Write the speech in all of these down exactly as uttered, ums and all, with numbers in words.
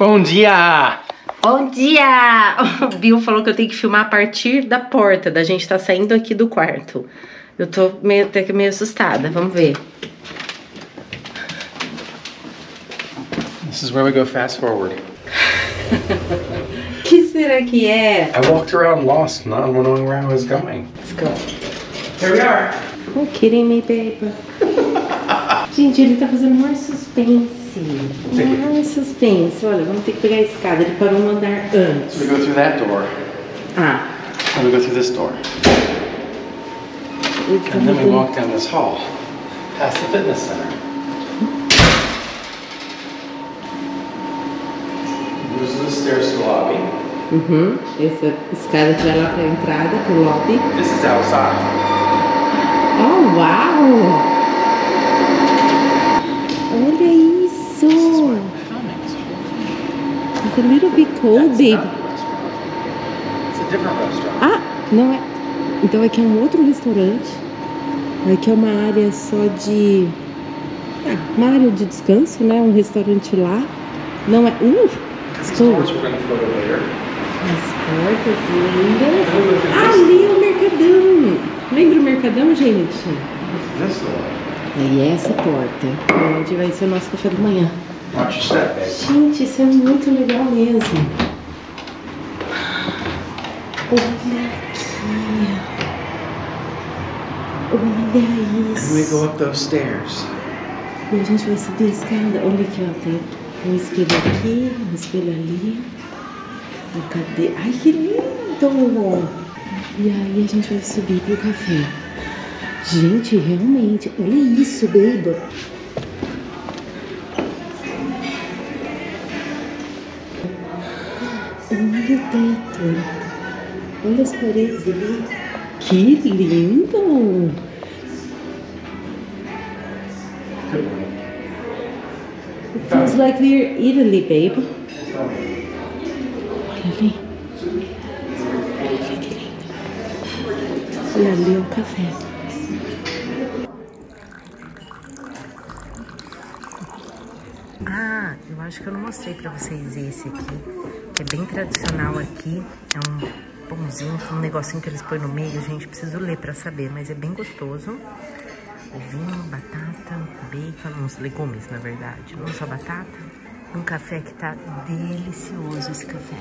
Bom dia! Bom dia! O Bill falou que eu tenho que filmar a partir da porta, da gente tá saindo aqui do quarto. Eu tô meio, até que meio assustada, vamos ver. This is where we go fast forward. Que será que é? I walked around lost, not knowing where I was going. Let's go. Here we are. You're kidding me, baby. Gente, ele tá fazendo mais suspense. Mais suspense. Olha, vamos ter que pegar a escada. Ele parou um andar antes. So we go through that door. Ah. And we go through this door. And then we walk down this hall, past the fitness center. Those are the stairs to the lobby. Uhum. Essa escada que vai lá pra entrada, pro lobby. This is outside. Oh, wow! Olha isso! It's a little bit cold, baby. It's a different restaurant. Ah, não é. Então aqui é um outro restaurante. Aqui é uma área só de... Ah, uma área de descanso, né? Um restaurante lá. Não é... Uh! Estou... As portas lindas. Ah, ali é o Mercadão. Lembra o Mercadão, gente? E essa porta, onde vai ser o nosso café da manhã. Gente, isso é muito legal mesmo. Olha aqui. Olha isso. And we go up those stairs. E a gente vai subir a escada. Olha aqui, ó. Tem um espelho aqui, um espelho ali. Uma cadeira. Ai, que lindo! E aí a gente vai subir pro café. Gente, realmente, olha isso, baby. Olha o teto. Olha as paredes ali. Que lindo! It feels like we're in Italy, babe. Olha ali. Olha que lindo. E ali é o café. Ah, eu acho que eu não mostrei pra vocês esse aqui, que é bem tradicional aqui. É um pãozinho, um negocinho que eles põem no meio. Gente, preciso ler pra saber, mas é bem gostoso. Ovinho, batata, bacon, uns legumes, na verdade. Não só batata. Um café que tá delicioso, esse café.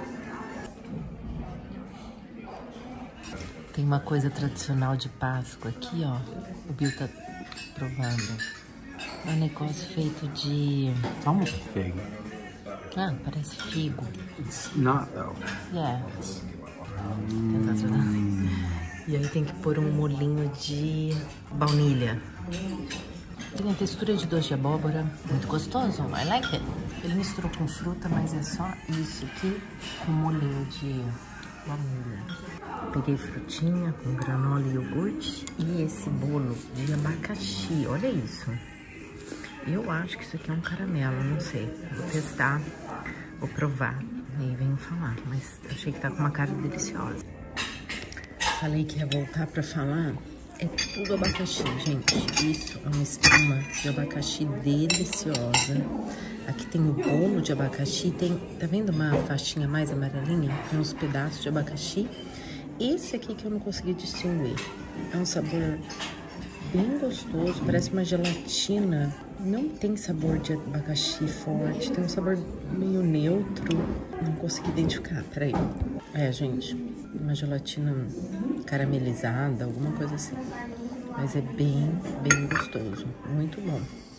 Tem uma coisa tradicional de Páscoa aqui, ó. O Bill tá provando. É um negócio feito de... It's almost fig. Ah, parece figo. It's not, though. Yeah. Mm. E aí tem que pôr um molinho de baunilha. Tem a textura de doce de abóbora. Muito gostoso. I like it. Ele misturou com fruta, mas é só isso aqui com molinho de baunilha. Peguei frutinha com granola e iogurte. E esse bolo de abacaxi. Olha isso. Eu acho que isso aqui é um caramelo, não sei. Vou testar, vou provar e aí venho falar. Mas achei que tá com uma cara deliciosa. Falei que ia voltar pra falar. É tudo abacaxi, gente. Isso é uma espuma de abacaxi deliciosa. Aqui tem o bolo de abacaxi. Tem, tá vendo uma faixinha mais amarelinha? Tem uns pedaços de abacaxi. Esse aqui que eu não consegui distinguir. É um sabor bem gostoso, parece uma gelatina. Não tem sabor de abacaxi forte, tem um sabor meio neutro. Não consegui identificar, peraí. É, gente, uma gelatina caramelizada, alguma coisa assim. Mas é bem, bem gostoso, muito bom.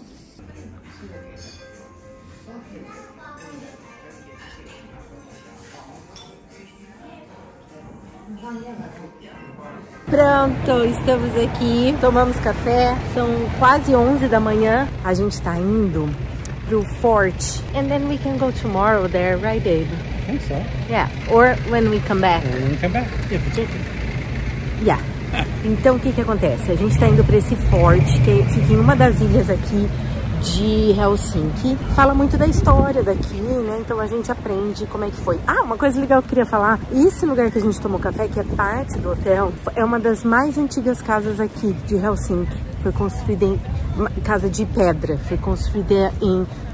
Pronto, estamos aqui, tomamos café, são quase onze da manhã. A gente tá indo pro Forte. And then we can go tomorrow there, right, Dave? I think so. Yeah, or when we come back. Or when we come back, if it's open. Yeah. Então, o que que acontece? A gente tá indo pra esse Forte, que fica em uma das ilhas aqui de Helsinki. Fala muito da história daqui, né? Então a gente aprende como é que foi. Ah, uma coisa legal que eu queria falar. Esse lugar que a gente tomou café, que é parte do hotel, é uma das mais antigas casas aqui de Helsinki. Foi construída em... Casa de pedra. Foi construída em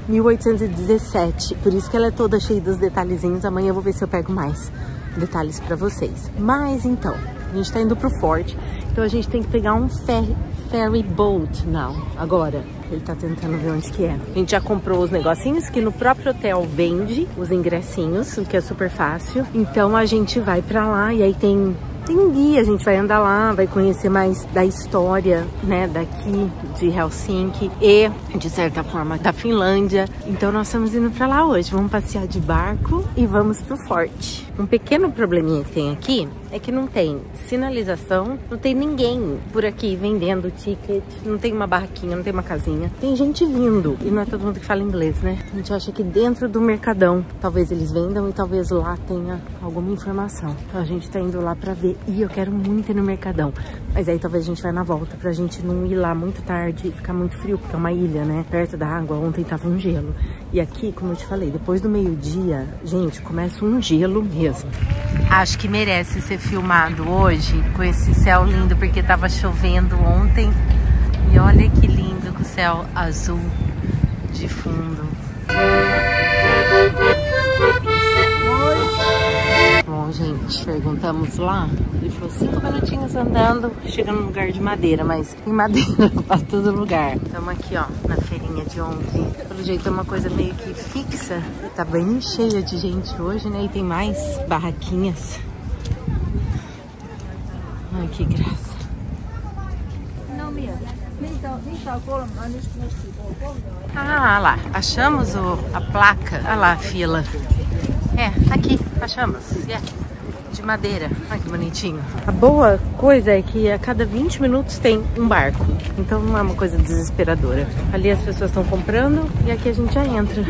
mil oitocentos e dezessete. Por isso que ela é toda cheia dos detalhezinhos. Amanhã eu vou ver se eu pego mais detalhes pra vocês. Mas então, a gente tá indo pro forte. Então a gente tem que pegar um ferry, ferry boat now, agora. Ele tá tentando ver onde que é. A gente já comprou os negocinhos que no próprio hotel vende os ingressinhos, o que é super fácil. Então a gente vai pra lá e aí tem... Tem um guia, a gente vai andar lá, vai conhecer mais da história, né, daqui de Helsinki e, de certa forma, da Finlândia. Então nós estamos indo pra lá hoje. Vamos passear de barco e vamos pro forte. Um pequeno probleminha que tem aqui é que não tem sinalização, não tem ninguém por aqui vendendo ticket, não tem uma barraquinha, não tem uma casinha. Tem gente vindo e não é todo mundo que fala inglês, né? A gente acha que dentro do Mercadão, talvez eles vendam e talvez lá tenha alguma informação. Então a gente tá indo lá pra ver. E eu quero muito ir no Mercadão. Mas aí talvez a gente vai na volta pra gente não ir lá muito tarde e ficar muito frio, porque é uma ilha, né? Perto da água, ontem tava um gelo. E aqui, como eu te falei, depois do meio-dia, gente, começa um gelo mesmo. Acho que merece ser filmado hoje com esse céu lindo, porque tava chovendo ontem. E olha que lindo com o céu azul de fundo. Bom, gente, perguntamos lá. Ele falou cinco minutinhos andando, chegando num lugar de madeira, mas tem madeira pra todo lugar. Estamos aqui, ó, na feirinha de ontem. Pelo jeito é uma coisa meio que fixa. Tá bem cheia de gente hoje, né? E tem mais barraquinhas. Ai, que graça. Ah, lá, achamos o, a placa. Ah lá, a fila. É, tá aqui, achamos. Yeah. De madeira. Ai, que bonitinho. A boa coisa é que a cada vinte minutos tem um barco. Então não é uma coisa desesperadora. Ali as pessoas estão comprando e aqui a gente já entra.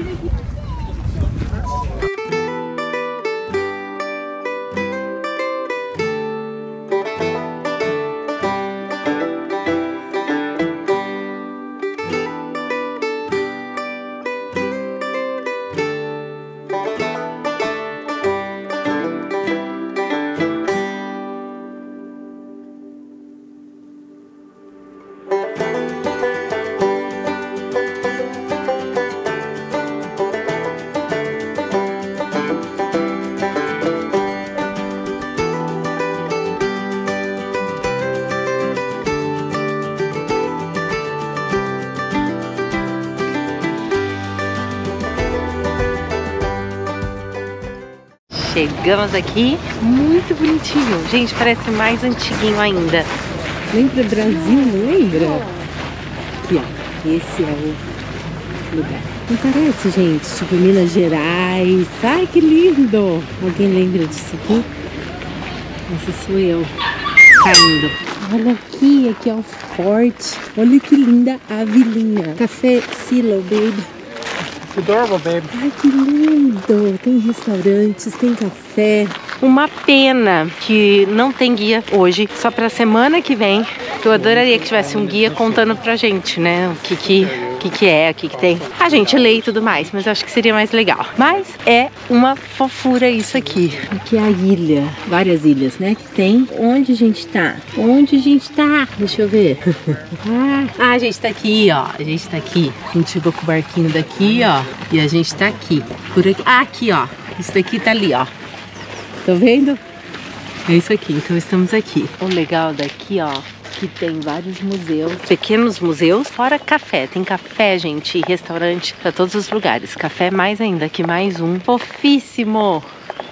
Chegamos aqui, muito bonitinho. Gente, parece mais antiguinho ainda. Lembra Brasil, não lembra? Aqui, ó. Esse é o lugar. Não parece, gente? Tipo Minas Gerais. Ai, que lindo! Alguém lembra disso aqui? Essa sou eu. Caindo. Olha aqui, aqui é o forte. Olha que linda a vilinha. Café Silo, baby. It's adorable, babe. Ai, que lindo! Tem restaurantes, tem café. Uma pena que não tem guia hoje, só pra semana que vem. Eu adoraria que tivesse um guia contando pra gente, né? O que que, que, que é, o que que tem. A gente lê e tudo mais, mas eu acho que seria mais legal. Mas é uma fofura isso aqui. Aqui é a ilha, várias ilhas, né? Que tem. Onde a gente tá? Onde a gente tá? Deixa eu ver. Ah, a gente tá aqui, ó. A gente tá aqui. A gente chegou com o barquinho daqui, ó. E a gente tá aqui. Por aqui. Ah, aqui, ó. Isso daqui tá ali, ó. Tá vendo? É isso aqui, então estamos aqui. O legal daqui, ó, que tem vários museus, pequenos museus, fora café. Tem café, gente, e restaurante pra todos os lugares. Café mais ainda, aqui mais um. Fofíssimo!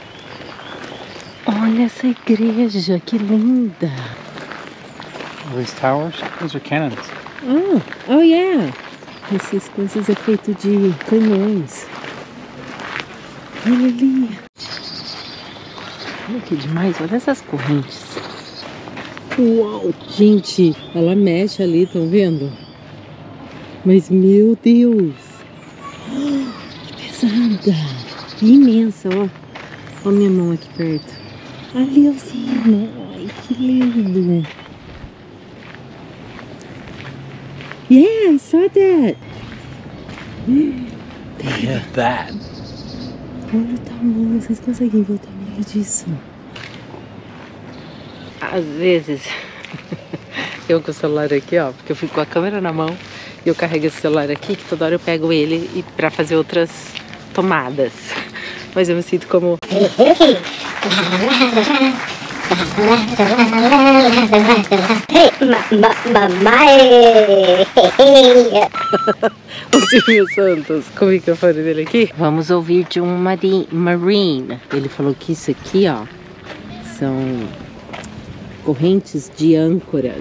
Olha essa igreja, que linda! These towers, those are cannons. Oh, oh yeah! Essas coisas é feito de canhões. Olha ali! Olha que demais, olha essas correntes. Uau! Gente, ela mexe ali, estão vendo? Mas, meu Deus! Que pesada! Imensa, ó. Olha minha mão aqui perto. Ali, oceano. Ai, que lindo! Yeah, I saw that! Look at that. Olha o tamanho, vocês conseguem ver o tamanho disso? Às vezes, eu com o celular aqui, ó, porque eu fico com a câmera na mão E eu carrego esse celular aqui, que toda hora eu pego ele e pra fazer outras tomadas. Mas eu me sinto como... O Silvio Santos com o microfone dele aqui. Vamos ouvir de um marine. Ele falou que isso aqui, ó, são correntes de âncoras,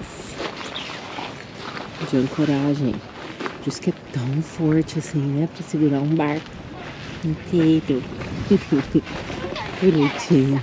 de ancoragem. Por isso que é tão forte assim, né? Pra segurar um barco inteiro. Bonitinho.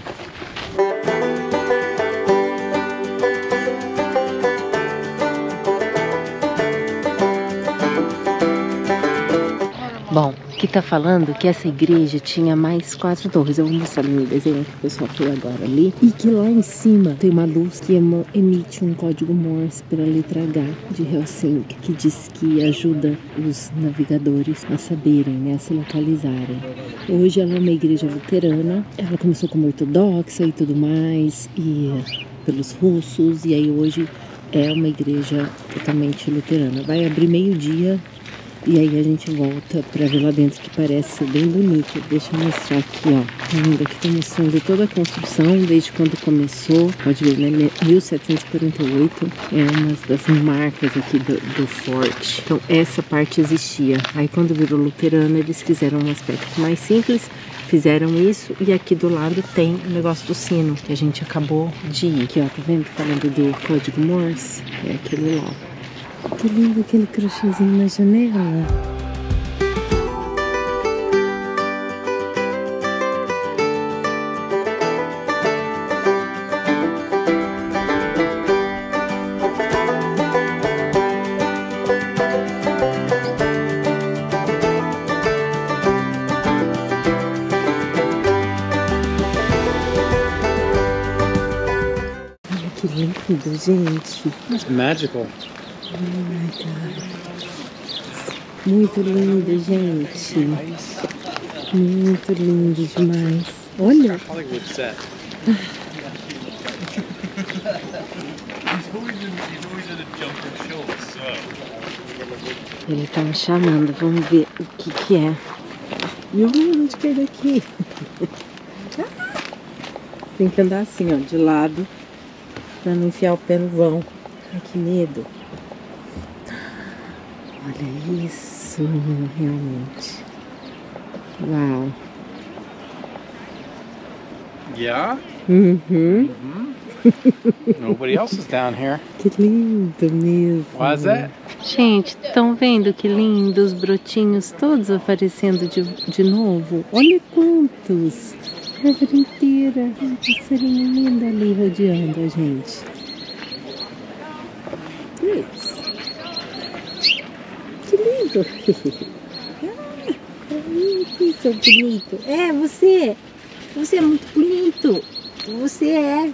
Bom, aqui tá falando que essa igreja tinha mais quatro torres. Eu vou mostrar no desenho que o pessoal foi agora ali. E que lá em cima tem uma luz que emite um código Morse pela letra H de Helsinki, que diz que ajuda os navegadores a saberem, né, a se localizarem. Hoje ela é uma igreja luterana. Ela começou como ortodoxa e tudo mais, e pelos russos, e aí hoje é uma igreja totalmente luterana. Vai abrir meio-dia. E aí a gente volta pra ver lá dentro, que parece ser bem bonito. Deixa eu mostrar aqui, ó. Ainda aqui tá mostrando toda a construção, desde quando começou. Pode ver, né? mil setecentos e quarenta e oito é uma das marcas aqui do, do forte. Então essa parte existia. Aí quando virou luterano, eles fizeram um aspecto mais simples. Fizeram isso, e aqui do lado tem o negócio do sino, que a gente acabou de ir. Aqui, ó, tá vendo? Falando do código Morse. É aquele lá. Que lindo aquele crochêzinho na janela. Olha que lindo, gente. It's magical. Oh my God. Muito lindo, gente. Muito lindo demais. Olha. Hollywood set. Ele tá me chamando, vamos ver o que que é. E eu vou onde que é daqui. Tem que andar assim, ó, de lado, pra não enfiar o pé no vão. Ai, que medo. Olha isso, realmente. Uau. Yeah? Uhum. Nobody else is down here. Que lindo mesmo. Why is that? Gente, estão vendo que lindo os brotinhos todos aparecendo de, de novo? Olha quantos! A árvore inteira. Um passarinho lindo ali rodeando a gente. Isso. Que lindo! Ah, que seu bonito! É, você! Você é muito bonito! Você é!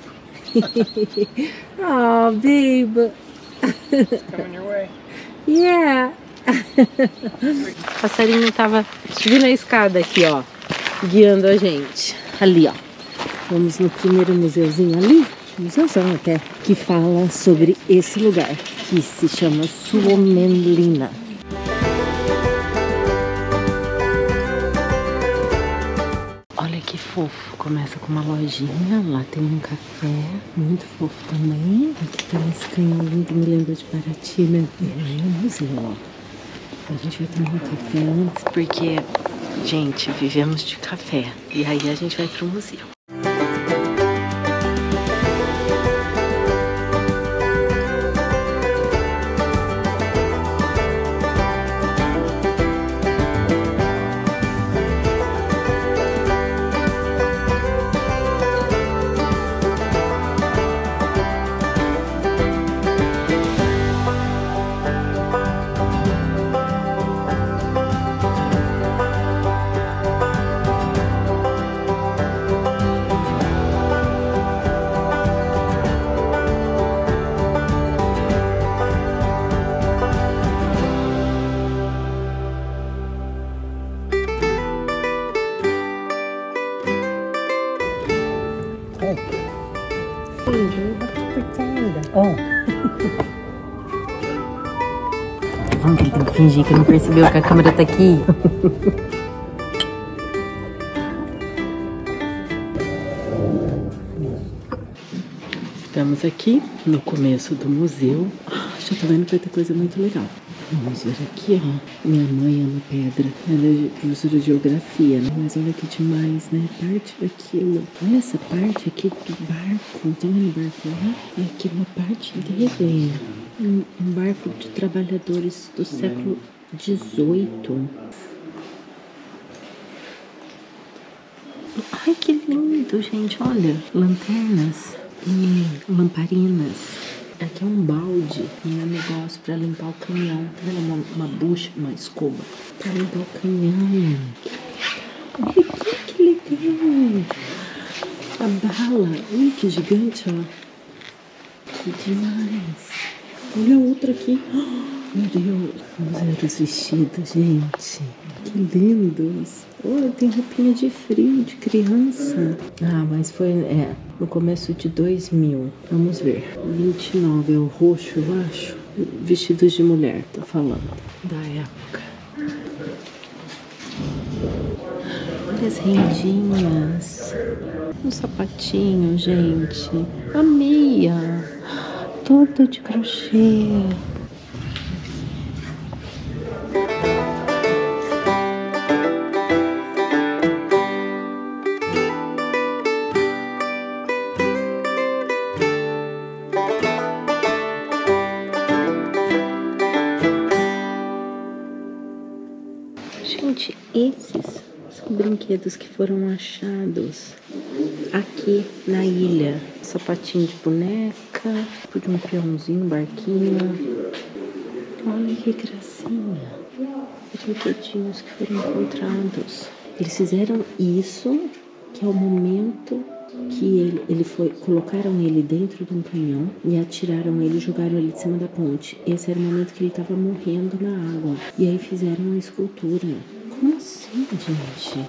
Oh, babe! Coming your way. Yeah! O passarinho tava subindo a escada aqui, ó, guiando a gente. Ali, ó. Vamos no primeiro museuzinho ali, museuzão até, que fala sobre esse lugar, que se chama Suomenlinna. Olha que fofo, começa com uma lojinha, lá tem um café, muito fofo também. Aqui tem esse canhão lindo, me lembra de Paraty, né? E aí é um museu, ó. A gente vai tomar um café antes, porque, gente, vivemos de café. E aí a gente vai pro museu. Oh. Vamos que ele tem que fingir que não percebeu que a câmera tá aqui. Estamos aqui no começo do museu. Ah, já tô vendo que vai ter coisa muito legal. Vamos ver aqui, ó. Minha mãe ama pedra. Ela é professora de geografia, né? Mas olha que demais, né? Parte daquilo. Olha essa parte aqui do barco. Tá vendo o barco lá? E aqui uma parte dele. Um, um barco de trabalhadores do século dezoito. Ai, que lindo, gente. Olha, lanternas e lamparinas. Aqui é um balde e um negócio pra limpar o canhão. Tá vendo? Uma, uma bucha, uma escova pra limpar o canhão. Olha aqui, que legal. A bala. Ui, que gigante, ó. Que demais. Olha outra aqui. Oh, meu Deus. Vamos ver os vestidos, gente. Que lindos. Olha, tem roupinha de frio, de criança. Ah, mas foi é, no começo de dois mil. Vamos ver. vinte e nove é o roxo, eu acho. Vestidos de mulher, tô falando. Da época. Olha as rendinhas. Um sapatinho, gente. A meia. Toda de crochê. Gente, esses são brinquedos que foram achados aqui na ilha. Sapatinho de boneca, de um peãozinho, um barquinho. Olha que gracinha. Brinquedinhos que foram encontrados. Eles fizeram isso, que é o momento que ele, ele foi, colocaram ele dentro de um canhão e atiraram ele e jogaram ele de cima da ponte. Esse era o momento que ele estava morrendo na água. E aí fizeram a escultura. Como assim, gente?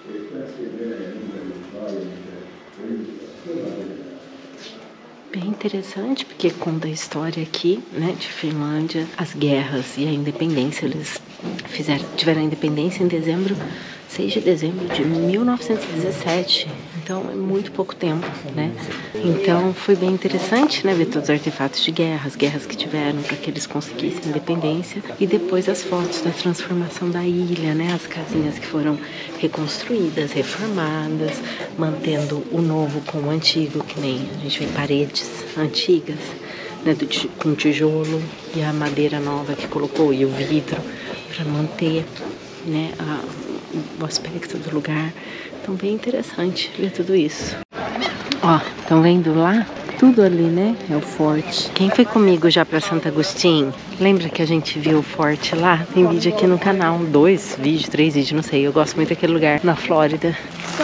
Bem interessante, porque conta a história aqui, né, de Finlândia, as guerras e a independência. Eles fizeram, tiveram a independência em dezembro, seis de dezembro de mil novecentos e dezessete. Então é muito pouco tempo, né? Então foi bem interessante, né, ver todos os artefatos de guerra, as guerras que tiveram para que eles conseguissem independência, e depois as fotos da transformação da ilha, né, as casinhas que foram reconstruídas, reformadas, mantendo o novo com o antigo, que nem a gente vê paredes antigas, né, do, com tijolo, e a madeira nova que colocou e o vidro para manter, né, a, o aspecto do lugar. Então bem interessante ver tudo isso. Ó, estão vendo lá? Tudo ali, né? É o forte. Quem foi comigo já para Santo Agostinho? Lembra que a gente viu o forte lá? Tem vídeo aqui no canal. Dois vídeos, três vídeos, não sei. Eu gosto muito daquele lugar na Flórida.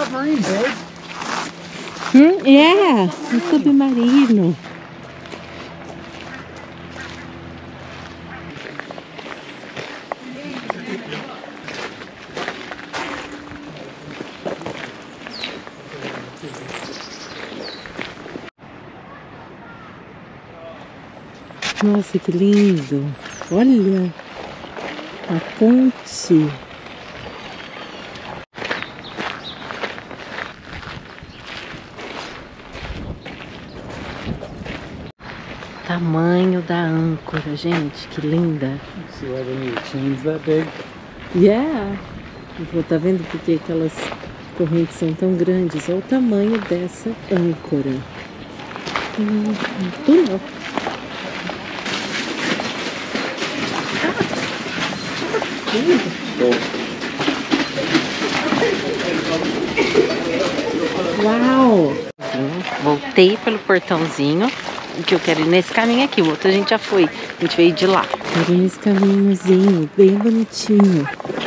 Hum, é, um submarino. Nossa, que lindo! Olha a ponte. Tamanho da âncora, gente, que linda! See why they need chains that big? Yeah! Tá vendo por que aquelas correntes são tão grandes? Olha o tamanho dessa âncora. Hum, túnel. Uau! Voltei pelo portãozinho, que eu quero ir nesse caminho aqui. O outro a gente já foi, a gente veio de lá. Quero ir nesse caminhozinho, bem bonitinho.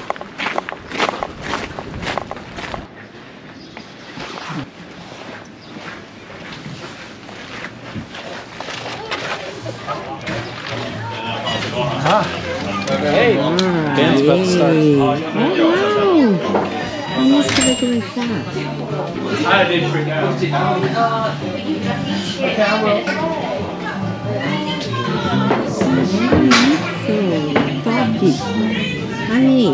Ah, hey, band's about to start. Oh, wow! A música vai começar. I did freak out. Olha isso! Top! aqui. Aí.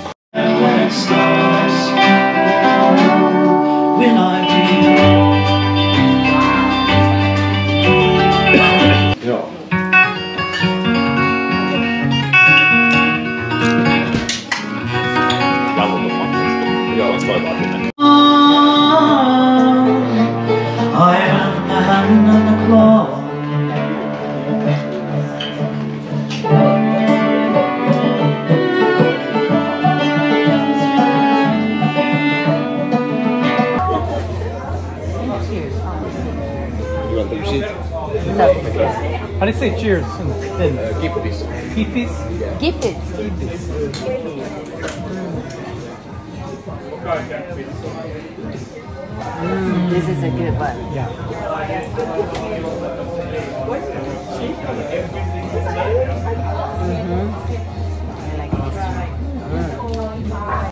How do you say cheers? And, uh, keep this. Keep this? Keep it. Keep this. Mm, this is a good one. Yeah. Mm-hmm. I like this one. Mm.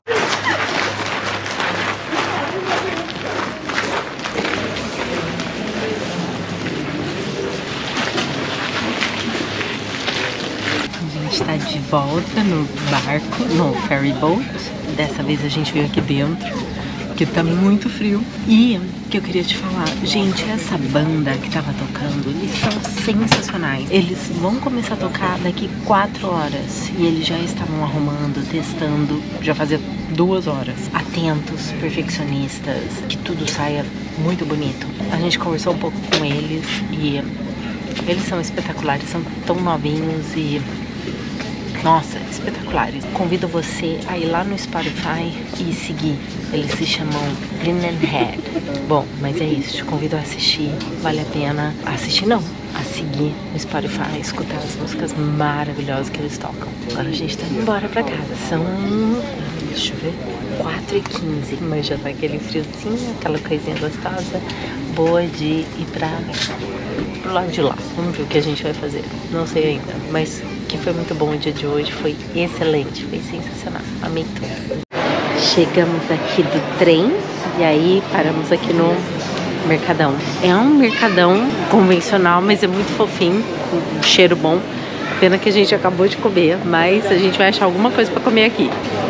A gente tá de volta no barco, no ferry boat. Dessa vez a gente veio aqui dentro, porque tá muito frio. E o que eu queria te falar, gente, essa banda que tava tocando, eles são sensacionais. Eles vão começar a tocar daqui quatro horas e eles já estavam arrumando, testando, já fazia duas horas. Atentos, perfeccionistas, que tudo saia muito bonito. A gente conversou um pouco com eles e eles são espetaculares, são tão novinhos e... nossa, espetaculares. Convido você a ir lá no Spotify e seguir. Eles se chamam Linen Head. Bom, mas é isso. Te convido a assistir. Vale a pena assistir, não. A seguir no Spotify, escutar as músicas maravilhosas que eles tocam. Agora a gente tá indo embora pra casa. São... deixa eu ver... quatro e quinze. Mas já tá aquele friozinho, aquela coisinha gostosa. Boa de ir pra... pro lado de lá. Vamos ver o que a gente vai fazer. Não sei ainda, mas que foi muito bom o dia de hoje. Foi excelente, foi sensacional. Amei tudo. Chegamos aqui do trem e aí paramos aqui no Mercadão. É um mercadão convencional, mas é muito fofinho, com cheiro bom. Pena que a gente acabou de comer, mas a gente vai achar alguma coisa pra comer aqui.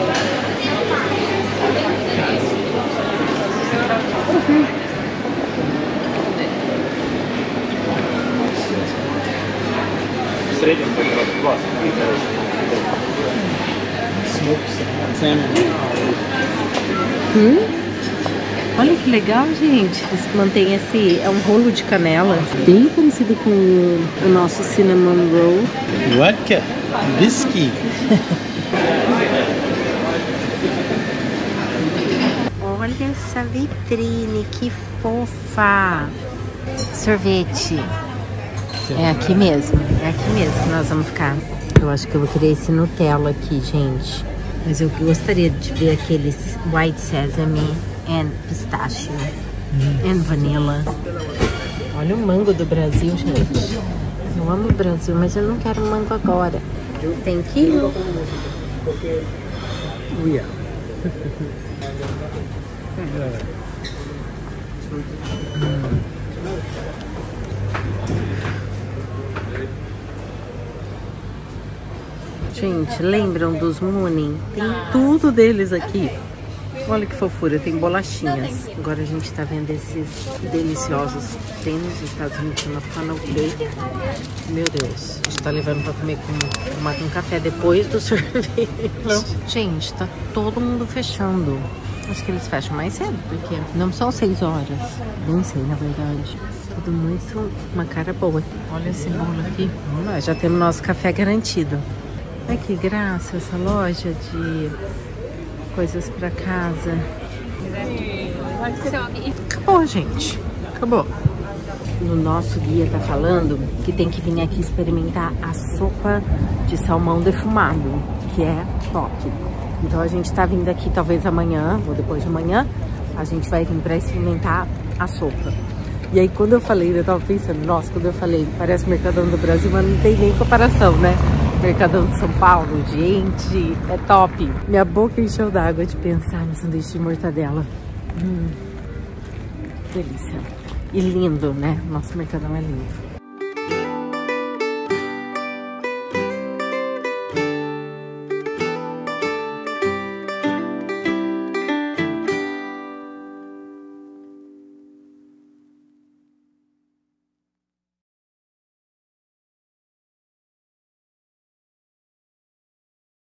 Uhum. Hum? Olha que legal, gente. Eles mantêm esse... é um rolo de canela, bem parecido com o nosso cinnamon roll. Vodka, whisky. Olha essa vitrine, que fofa. Sorvete. É aqui mesmo, é aqui mesmo que nós vamos ficar. Eu acho que eu vou querer esse Nutella aqui, gente. Mas eu gostaria de ver aqueles white sesame and pistachio hum. and vanilla. Olha o mango do Brasil, gente. Eu amo o Brasil, mas eu não quero mango agora. Tem quilo? Yeah. hum. Gente, lembram dos Moonin? Tem tudo deles aqui. Olha que fofura, tem bolachinhas. Agora a gente tá vendo esses deliciosos. Tem nos Estados Unidos, chama funnel cake. Meu Deus, a gente tá levando pra comer com, tomar com café depois do sorvete. Gente, tá todo mundo fechando. Acho que eles fecham mais cedo, porque não são seis horas. Nem sei, na verdade. Tudo muito, uma cara boa. Olha esse bolo aqui. Vamos lá, já temos nosso café garantido. Ai, que graça essa loja de coisas pra casa. Acabou, gente. Acabou. No nosso guia tá falando que tem que vir aqui experimentar a sopa de salmão defumado, que é top. Então a gente tá vindo aqui talvez amanhã, ou depois de amanhã, a gente vai vir pra experimentar a sopa. E aí quando eu falei, eu tava pensando, nossa, quando eu falei, parece o Mercadão do Brasil, mas não tem nem comparação, né? Mercadão de São Paulo, gente, é top. Minha boca encheu d'água de pensar no sanduíche de mortadela. Hum, delícia. E lindo, né? Nosso Mercadão é lindo.